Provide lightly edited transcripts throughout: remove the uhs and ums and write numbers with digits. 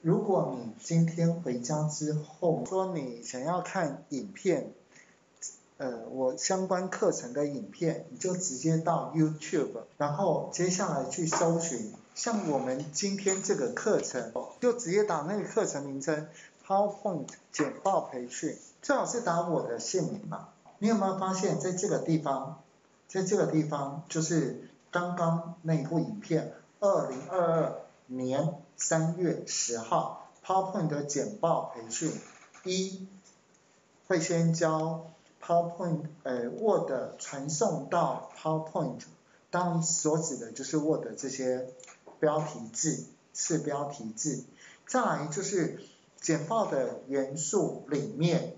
如果你今天回家之后说你想要看影片，我相关课程的影片，你就直接到 YouTube， 然后接下来去搜寻，像我们今天这个课程，就直接打那个课程名称 PowerPoint 简报培训，最好是打我的姓名嘛。你有没有发现，在这个地方就是刚刚那部影片，2022年3月10号 PowerPoint 的简报培训，1会先教 PowerPoint Word 传送到 PowerPoint， 当然所指的就是 Word 这些标题字、次标题字。再来就是简报的元素里面，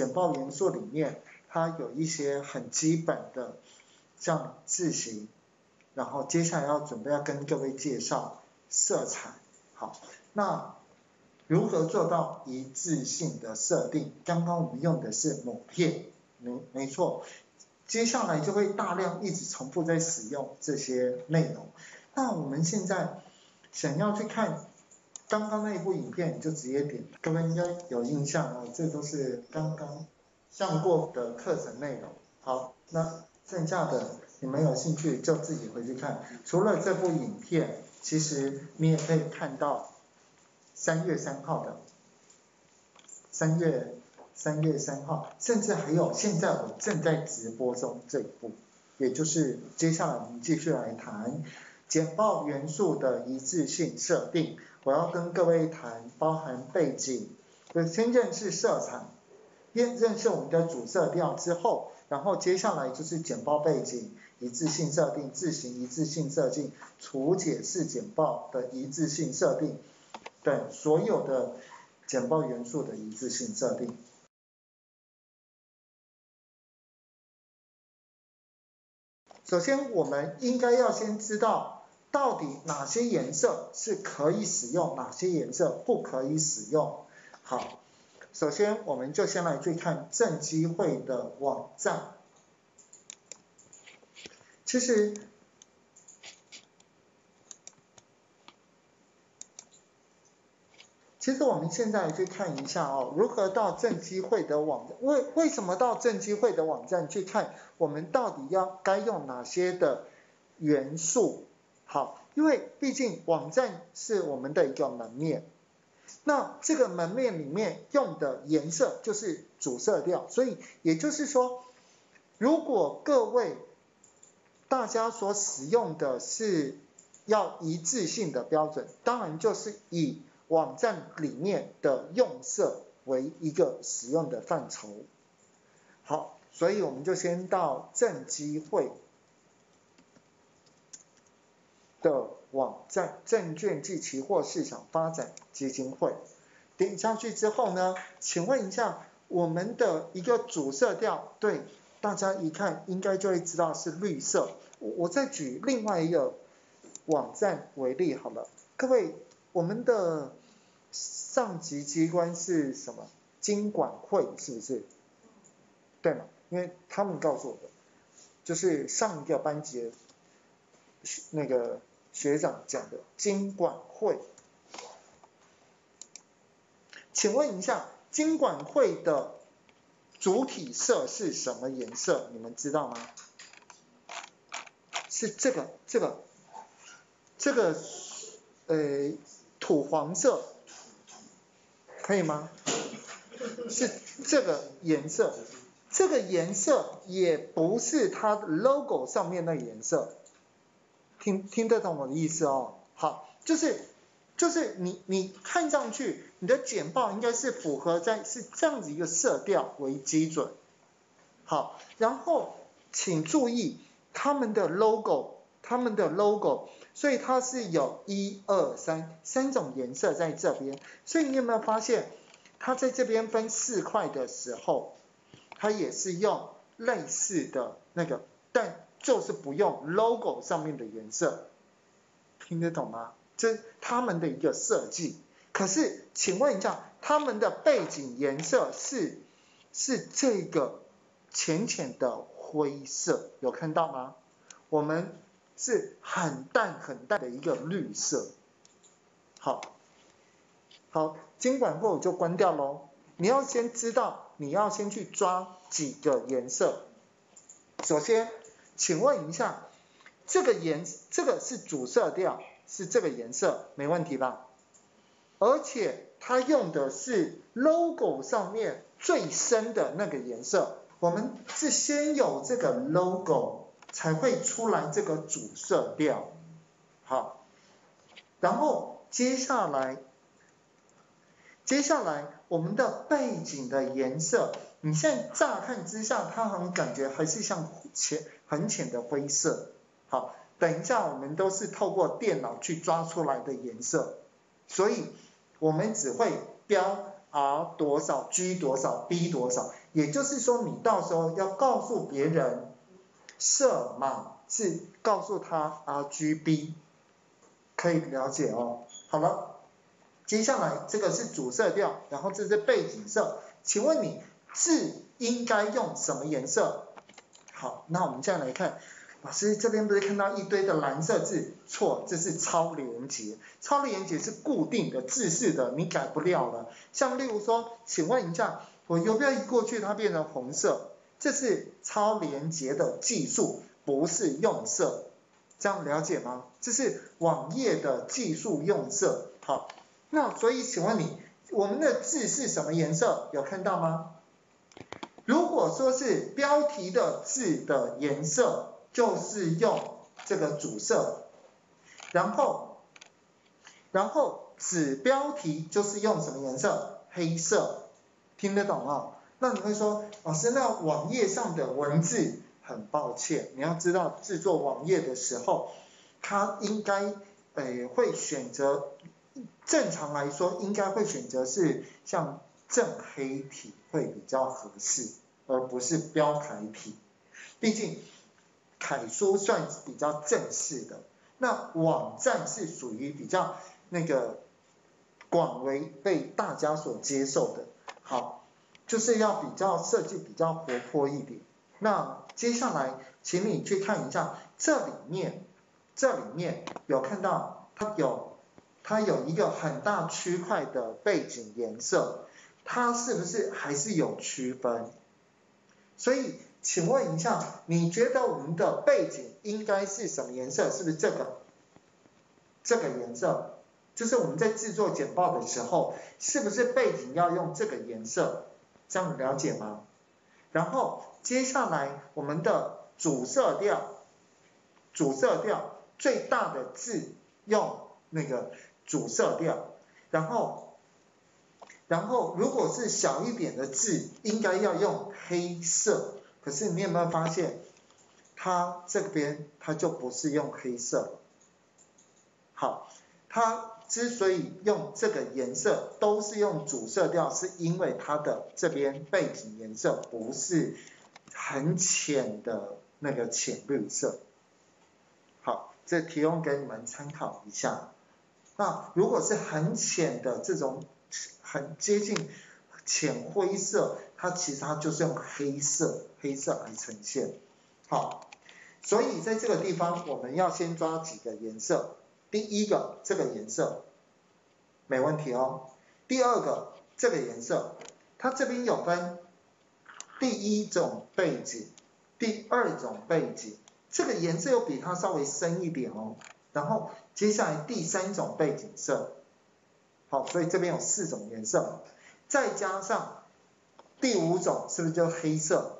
它有一些很基本的像字型，然后接下来准备要跟各位介绍色彩。好，那如何做到一致性的设定？刚刚我们用的是某片，没错。接下来就会大量一直重复在使用这些内容。那我们现在想要去看刚刚那一部影片，你就直接点，各位应该有印象哦，这都是刚刚上过的课程内容。好，那剩下的你们有兴趣就自己回去看。除了这部影片，其实你也可以看到3月3号的3月3号，甚至还有现在我正在直播中这一部，也就是接下来我们继续来谈简报元素的一致性设定。我要跟各位谈包含背景，先认识色彩，认识我们的主色调之后，然后接下来就是简报背景、一致性设定、字型一致性设定、图解式简报的一致性设定等所有的简报元素的一致性设定。首先我们应该要先知道到底哪些颜色是可以使用，哪些颜色不可以使用。好，首先我们就先来去看正机会的网站。其实我们现在去看一下哦，如何到正机会的网站？为什么到正机会的网站去看？我们到底该用哪些的元素？好，因为毕竟网站是我们的一个门面，那这个门面里面用的颜色就是主色调，所以也就是说，如果各位大家所使用的是要一致性的标准，当然就是以网站里面的用色为一个使用的范畴。好，所以我们就先到正机会的网站，证券及期货市场发展基金会。点下去之后呢，请问一下，我们的一个主色调，对，大家一看应该就会知道是绿色。我再举另外一个网站为例好了，各位，我们的上级机关是什么？金管会是不是？对吗？因为他们告诉我的，就是上一个班级的那个学长讲的金管会。请问一下，金管会的主体色是什么颜色？你们知道吗？是这个土黄色，可以吗？是这个颜色，这个颜色也不是它的 logo 上面的颜色，听得懂我的意思哦？好，就是你看上去你的简报应该是符合是这样子一个色调为基准。好，然后请注意他们的 logo， 所以它是有1、2、3种颜色在这边，所以你有没有发现它在这边分4块的时候，它也是用类似的那个，但就是不用 logo 上面的颜色，听得懂吗？这是他们的一个设计。可是请问一下，他们的背景颜色是这个浅浅的灰色，有看到吗？我们是很淡的一个绿色。好， 好，监管会我就关掉咯。你要先知道，你要先去抓几个颜色。首先，请问一下，这个是主色调，是这个颜色，没问题吧？而且它用的是 logo 上面最深的那个颜色。我们是先有这个 logo 才会出来这个主色调。好，然后接下来我们的背景的颜色，你现在乍看之下，它好像感觉还是像很浅的灰色。好，等一下我们都是透过电脑去抓出来的颜色，所以我们只会标 R 多少 G 多少 B 多少，也就是说你到时候要告诉别人色码是告诉他 RGB， 可以了解哦。好了，接下来这个是主色调，然后这是背景色，请问你字应该用什么颜色？好，那我们这样来看，老师这边不是看到一堆的蓝色字？错，这是超连结。超连结是固定的字式的，你改不了了。像例如说，请问一下，我右边移过去，它变成红色，这是超连结的技术，不是用色。这样了解吗？这是网页的技术用色。好，那所以请问你，我们的字是什么颜色？有看到吗？如果说是标题的字的颜色，就是用这个主色，然后子标题就是用什么颜色？黑色，听得懂哦？那你会说，老师，那网页上的文字，很抱歉，你要知道制作网页的时候，它应该会选择，正常来说应该会选择是像正黑体会比较合适，而不是标楷体。毕竟楷书算比较正式的，那网站是属于比较那个广为被大家所接受的。好，就是要比较设计比较活泼一点。那接下来，请你去看一下这里面有看到它有一个很大区块的背景颜色，它是不是还是有区分？所以请问一下，你觉得我们的背景应该是什么颜色？是不是这个颜色？就是我们在制作简报的时候，是不是背景要用这个颜色？这样了解吗？然后接下来我们的主色调最大的字用那个主色调，然后如果是小一点的字，应该要用黑色。可是你有没有发现，它这边它就不是用黑色。好，它之所以用这个颜色都是用主色调，是因为它的这边背景颜色不是很浅的那个浅绿色。好，这提供给你们参考一下。那如果是很浅的这种很接近浅灰色，它其实它就是用黑色来呈现。好，所以在这个地方我们要先抓几个颜色。第一个这个颜色没问题哦。第二个这个颜色，它这边有分第一种背景、第二种背景，这个颜色又比它稍微深一点哦。然后接下来第三种背景色，好，所以这边有4种颜色，再加上第5种是不是就黑色？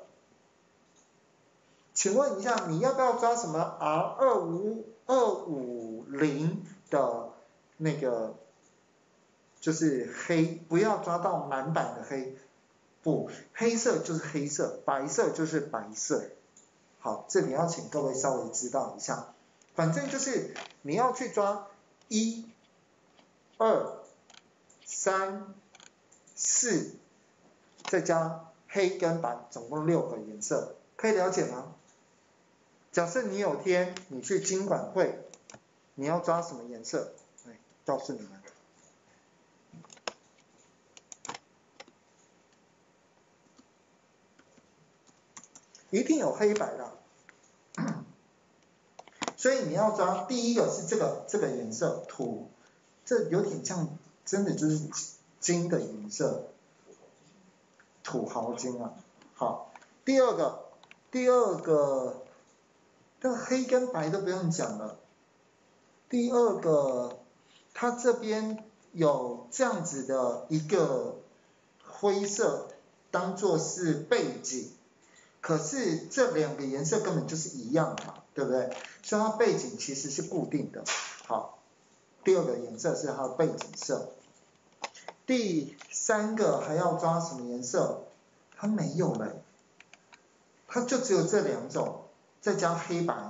请问一下，你要不要抓什么 R250的那个就是黑，不要抓到满版的黑，不，黑色就是黑色，白色就是白色。好，这里要请各位稍微知道一下，反正就是你要去抓1、2、3、4，再加黑跟白，总共6个颜色，可以了解吗？假设你有天你去经管会，你要抓什么颜色？告诉你们，一定有黑白的。所以你要抓第一个是这个颜色土，这有点像真的就是金的颜色，土豪金啊。好，第二个，这个黑跟白都不用讲了。第二个，它这边有这样子的一个灰色当做是背景，可是这两个颜色根本就是一样的嘛，对不对？所以它背景其实是固定的。好，第二个颜色是它的背景色。第三个还要抓什么颜色？它没有了，它就只有这两种，再加黑白。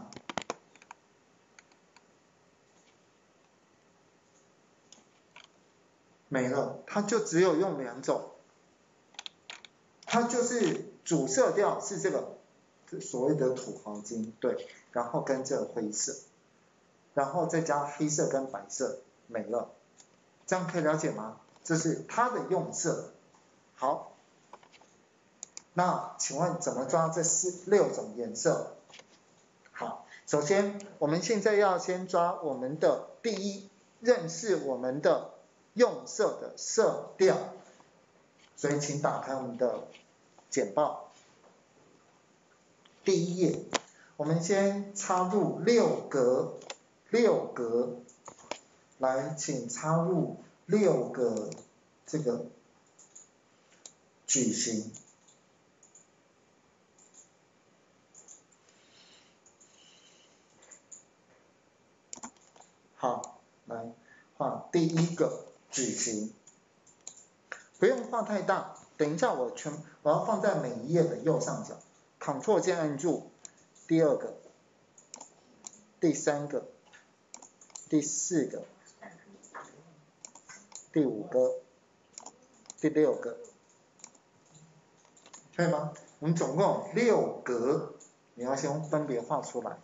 没了，它就只有用两种，它就是主色调是这个所谓的土豪金，对，然后跟这个灰色，然后再加黑色跟白色，没了，这样可以了解吗？这是它的用色。好，那请问怎么抓这6种颜色？好，首先我们现在要先抓我们的第一，认识我们的用色的色调，所以请打开我们的简报，第1页，我们先插入6格，来，请插入6个这个矩形。好，来画第1个矩形。不用画太大，等一下我要放在每一页的右上角 ，Ctrl 键按住，第2个，第3个，第4个，第5个，第6个，可以吗？我们总共有6格，你要先分别画出来。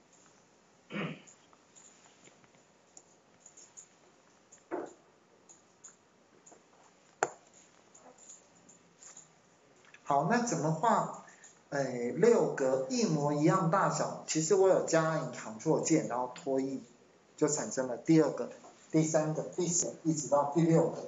好，那怎么画？6格一模一样大小，其实我有加按 Ctrl 键，然后拖曳，就产生了第2个、第3个、第4个，一直到第6个。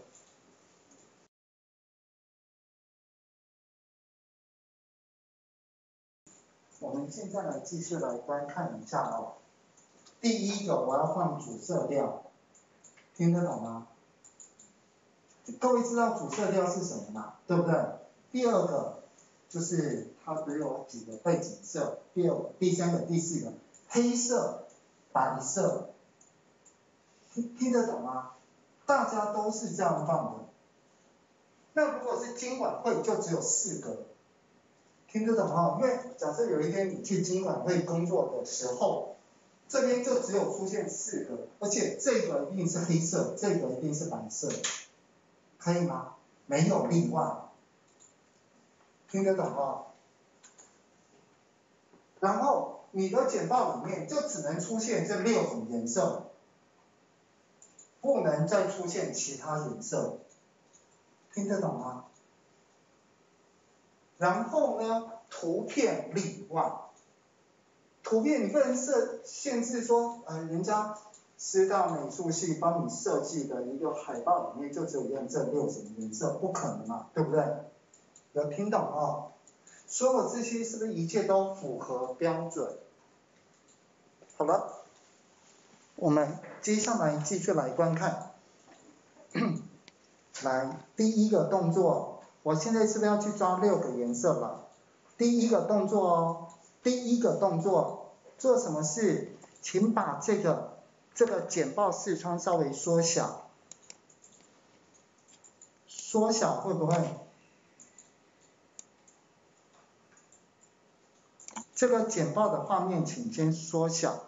我们现在来继续来观看一下哦。第1个我要放主色调，听得懂吗？各位知道主色调是什么吗？对不对？第2个就是它只有几个背景色，第2个、第3个、第4个，黑色、白色，听得懂吗？大家都是这样放的。那如果是经管会就只有4个，听得懂吗？因为假设有一天你去经管会工作的时候，这边就只有出现4个，而且这个一定是黑色，这个一定是白色，可以吗？没有例外，听得懂吗？然后你的简报里面就只能出现这6种颜色，不能再出现其他颜色，听得懂吗？然后呢，图片例外，图片你不能限制说，人家师大美术系帮你设计的一个海报里面就只有用这6种颜色，不可能嘛，对不对？有听懂哦？所有这些是不是一切都符合标准？好了，我们接下来继续来观看。来，第1个动作，我现在是不是要去抓6个颜色了？第1个动作哦，第1个动作做什么事？请把这个简报视窗稍微缩小，缩小会不会？这个简报的画面请先缩小，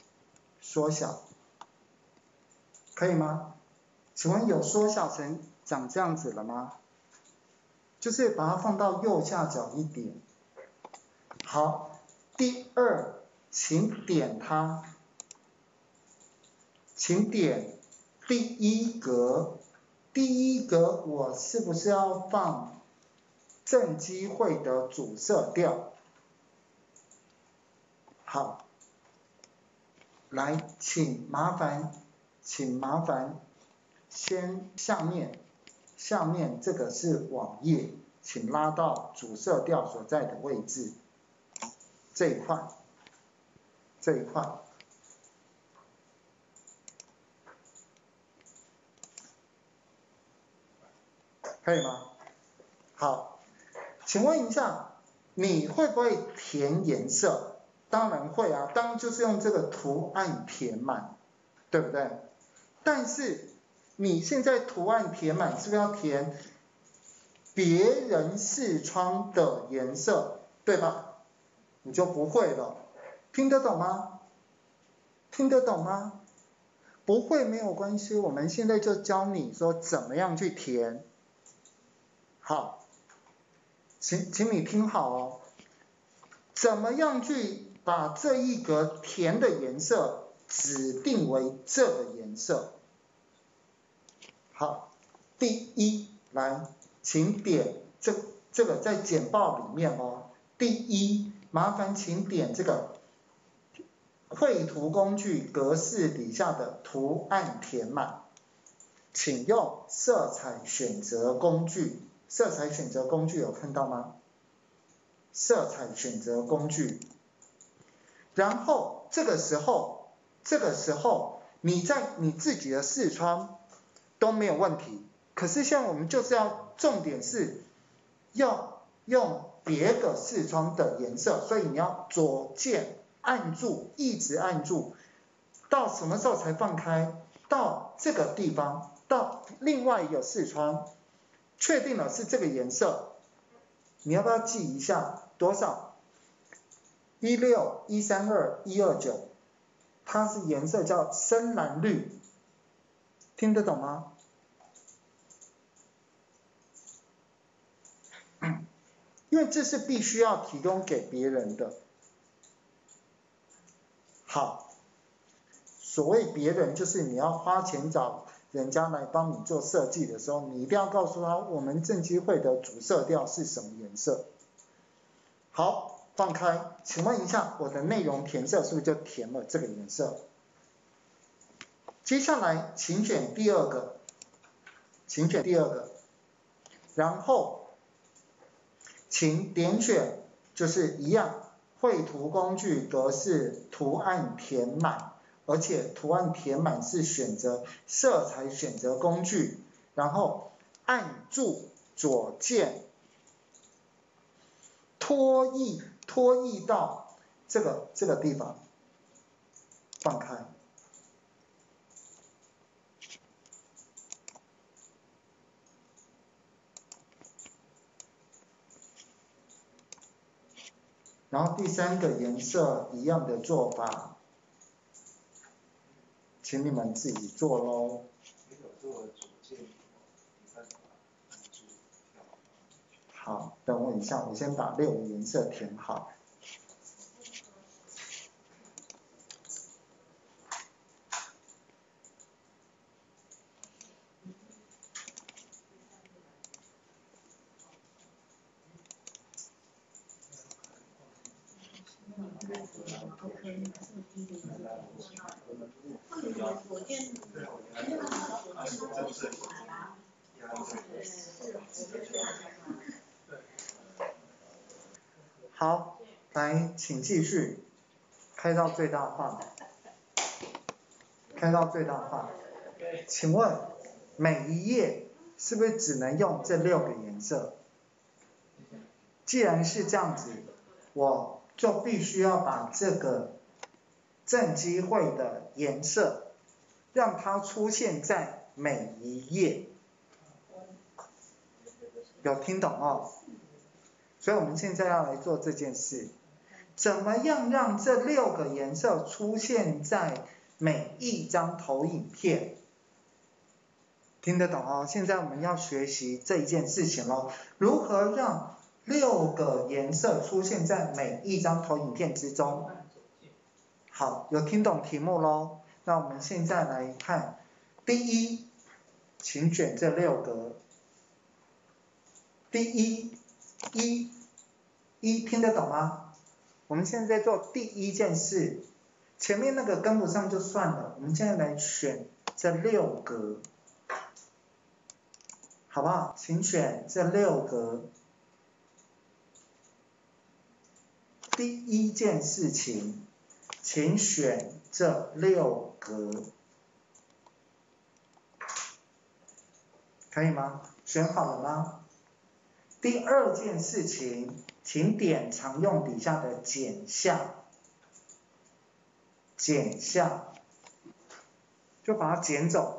可以吗？请问有缩小成长这样子了吗？就是把它放到右下角一点。好，第2，请点它，请点第1格，第1格我是不是要放正机会的主色调？好，来，请麻烦先下面这个是网页，请拉到主色调所在的位置，这一块，可以吗？好，请问一下，你会不会填颜色？当然会啊，当然就是用这个图案填满，对不对？但是你现在图案填满，是不是要填别人视窗的颜色，对吧？你就不会了，听得懂吗？听得懂吗？不会没有关系，我们现在就教你说怎么样去填。好，请你听好哦，怎么样去把这一格填的颜色指定为这个颜色？好，第一，来，请点这个在简报里面哦。第一，麻烦请点这个绘图工具格式底下的图案填满，请用色彩选择工具。色彩选择工具有看到吗？色彩选择工具。然后这个时候你在你自己的视窗都没有问题，可是现在我们就是要重点是要用别个视窗的颜色，所以你要左键按住，一直按住，到什么时候才放开？到这个地方，到另外一个视窗，确定了是这个颜色，你要不要记一下多少？16、132、129，它是颜色叫深蓝绿，听得懂吗？因为这是必须要提供给别人的。好，所谓别人就是你要花钱找人家来帮你做设计的时候，你一定要告诉他我们正机会的主色调是什么颜色。好，放开，请问一下我的内容填色是不是就填了这个颜色？接下来请选第二个，然后请点选就是一样绘图工具格式图案填满，而且图案填满是选择色彩选择工具，然后按住左键拖移到这个地方，放开。然后第三个颜色一样的做法，请你们自己做咯。好，等我一下，我先把6个颜色填好。好，来，请继续，开到最大化。请问每一页是不是只能用这6个颜色？既然是这样子，我就必须要把这个正机会的颜色让它出现在每一页。有听懂哦？所以我们现在要来做这件事，怎么样让这6个颜色出现在每一张投影片？听得懂哦？现在我们要学习这一件事情咯，如何让6个颜色出现在每一张投影片之中。好，有听懂题目咯？那我们现在来看，第一，请选这6格。第一听得懂吗？我们现在在做第一件事，前面那个跟不上就算了，我们现在来选这6格。 好不好？请选这6格。第一件事情，请选这6格，可以吗？选好了吗？第二件事情，请点常用底下的减项，减项，就把它减走。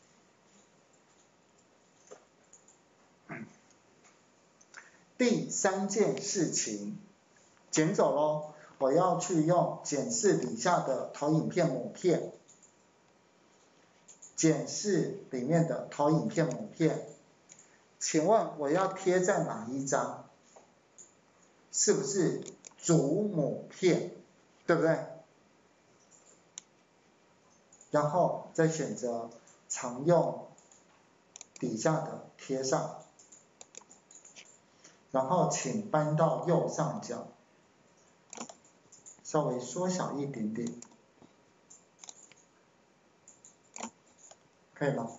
第三件事情，减走咯，我要去用检视底下的投影片母片，检视里面的投影片母片，请问我要贴在哪一张？是不是主母片，对不对？然后再选择常用底下的贴上。然后请搬到右上角，稍微缩小一点点，可以吗？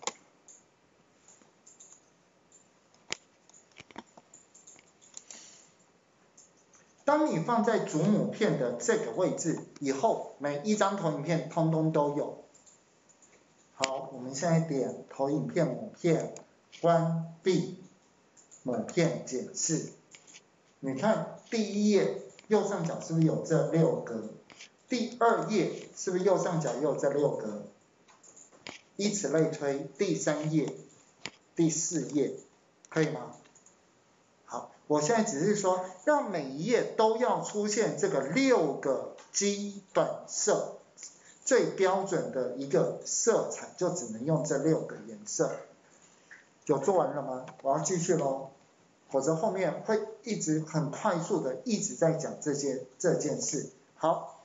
当你放在主母片的这个位置以后，每一张投影片通通都有。好，我们现在点投影片母片，关闭母片检视。你看第一页右上角是不是有这6格？第2页是不是右上角也有这6格？以此类推，第3页、第4页，可以吗？好，我现在只是说，让每一页都要出现这个6个基本色，最标准的一个色彩，就只能用这6个颜色。有做完了吗？我要继续咯，否则后面会一直很快速的一直在讲这件事。好，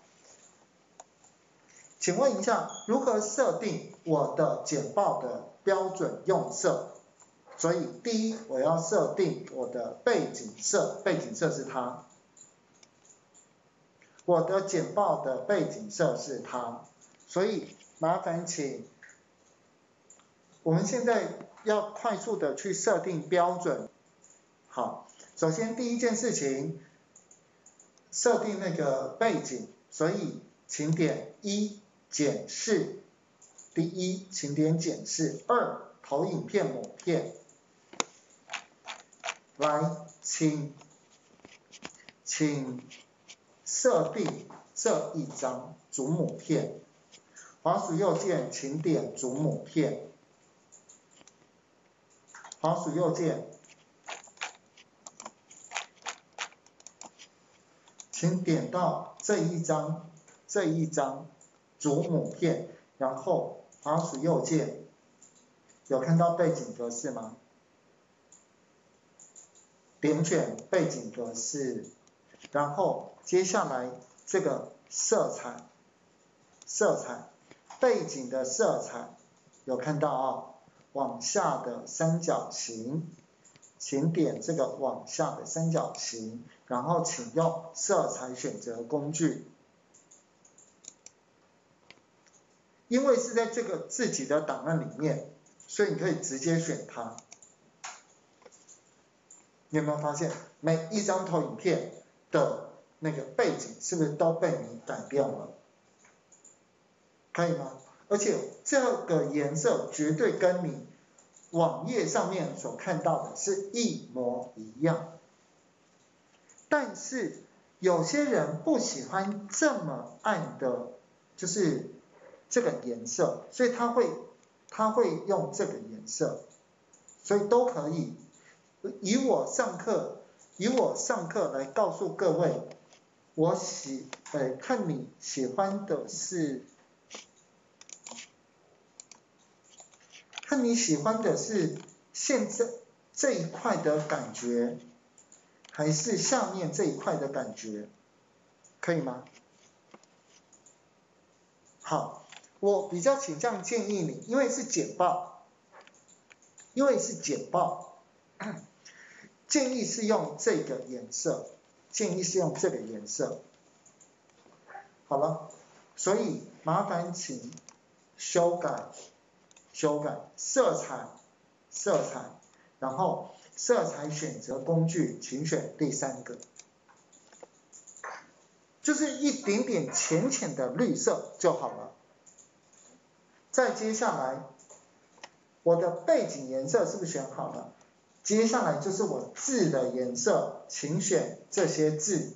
请问一下，如何设定我的简报的标准用色？所以第一，我要设定我的背景色，背景色是它。我的简报的背景色是它，所以麻烦请，我们现在要快速的去设定标准。好，首先第一件事情，设定那个背景，所以请点1检视，第一，请点检视；2投影片母片。来，请设定这一张主母片，滑鼠右键请点主母片，滑鼠右键，请点到这一张主母片，然后滑鼠右键，有看到背景格式吗？点选背景格式，然后接下来这个色彩，背景的色彩有看到啊？往下的三角形，请点这个往下的三角形，然后请用色彩选择工具，因为是在这个自己的档案里面，所以你可以直接选它。你有没有发现每一张投影片的那个背景是不是都被你改掉了？可以吗？而且这个颜色绝对跟你网页上面所看到的是一模一样。但是有些人不喜欢这么暗的，就是这个颜色，所以他会用这个颜色，所以都可以。以我上课来告诉各位，看你喜欢的是现在这一块的感觉，还是下面这一块的感觉，可以吗？好，我比较倾向建议你，因为是简报，建议是用这个颜色，好了，所以麻烦请修改色彩， 然后色彩选择工具，请选第3个，就是一点点浅浅的绿色就好了。再接下来，我的背景颜色是不是选好了？接下来就是我字的颜色，请选这些字。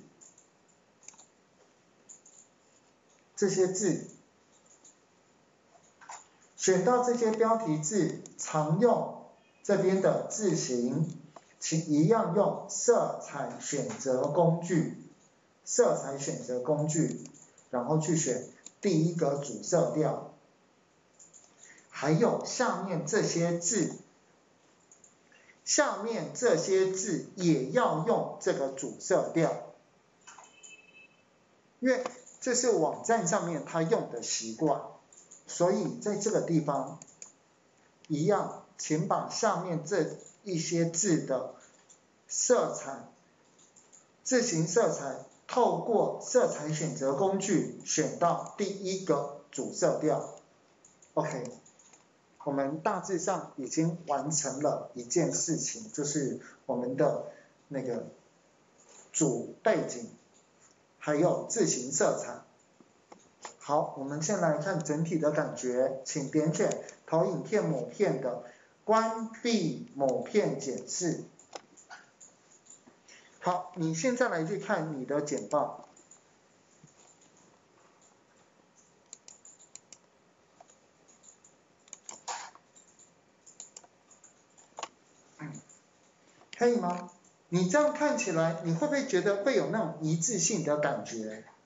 选到这些标题字，常用这边的字型，请一样用色彩选择工具，然后去选第1个主色调。还有下面这些字也要用这个主色调，因为这是网站上面他用的习惯，所以在这个地方一样，请把下面这一些字的色彩，字形色彩透过色彩选择工具选到第1个主色调。OK， 我们大致上已经完成了一件事情，就是我们的那个主背景还有字形色彩。好，我们先来看整体的感觉，请点选投影片某片的关闭某片检视。好，你现在来去看你的简报。可以吗？你这样看起来，你会不会觉得会有那种一致性的感觉？